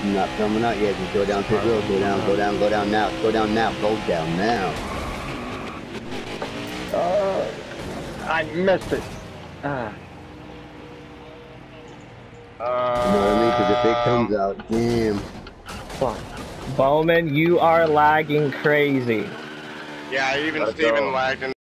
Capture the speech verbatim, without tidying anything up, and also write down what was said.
not coming out yet. Just go down pit road. Go down, go down, go down now. Go down now. Go down now. Uh, I missed it. Ah. Uh, you know what I mean? Because if it comes out, damn. Fuck. Bowman, you are lagging crazy. Yeah, even Let's Steven go. lagged in